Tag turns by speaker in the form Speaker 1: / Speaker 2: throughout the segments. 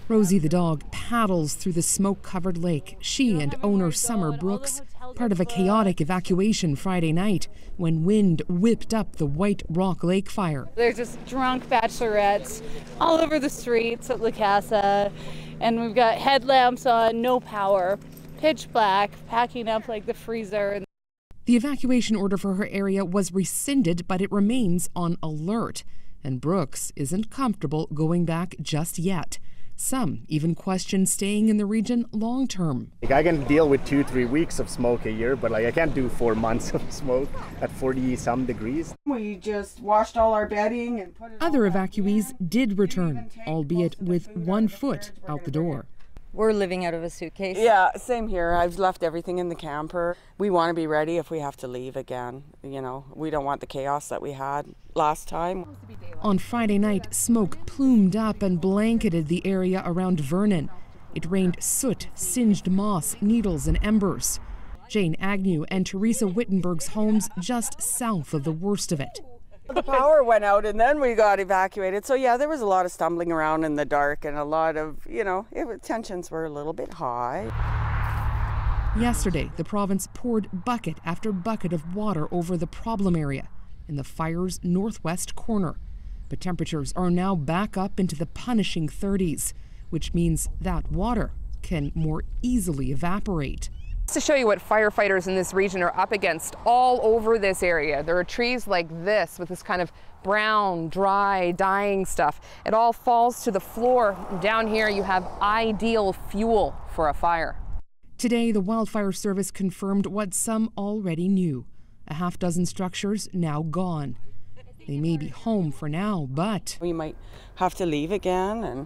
Speaker 1: Rosie the dog paddles through the smoke-covered lake, she and owner Summer Brooks, part of a chaotic evacuation Friday night when wind whipped up the White Rock Lake fire.
Speaker 2: There's just drunk bachelorettes all over the streets at La Casa, and we've got headlamps on, no power, pitch black, packing up like the freezer.
Speaker 1: The evacuation order for her area was rescinded, but it remains on alert, and Brooks isn't comfortable going back just yet. Some even question staying in the region long term.
Speaker 3: I can deal with 2-3 weeks of smoke a year, but I can't do 4 months of smoke at 40-some degrees.
Speaker 4: We just washed all our bedding and put it.
Speaker 1: Other evacuees did return, albeit with 1 foot out the door.
Speaker 5: We're living out of a suitcase.
Speaker 4: Yeah, same here. I've left everything in the camper. We want to be ready if we have to leave again. You know, we don't want the chaos that we had last time.
Speaker 1: On Friday night, smoke plumed up and blanketed the area around Vernon. It rained soot, singed moss, needles, and embers. Jane Agnew and Teresa Wittenberg's homes just south of the worst of it.
Speaker 4: The power went out and then we got evacuated. So yeah, there was a lot of stumbling around in the dark and a lot of, tensions were a little bit high.
Speaker 1: Yesterday, the province poured bucket after bucket of water over the problem area in the fire's northwest corner. But temperatures are now back up into the punishing 30s, which means that water can more easily evaporate.
Speaker 6: To show you what firefighters in this region are up against all over this area. There are trees like this with this kind of brown, dry, dying stuff. It all falls to the floor. Down here you have ideal fuel for a fire.
Speaker 1: Today, the wildfire service confirmed what some already knew. A half-dozen structures now gone. They may be home for now, but
Speaker 4: we might have to leave again, and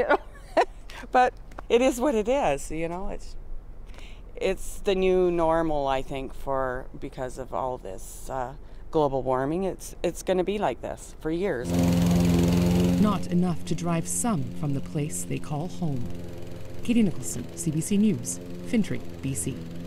Speaker 4: but it is what it is. It's the new normal, I think, because of all this global warming. It's going to be like this for years.
Speaker 1: Not enough to drive some from the place they call home. Katie Nicholson, CBC News, Fintry, BC.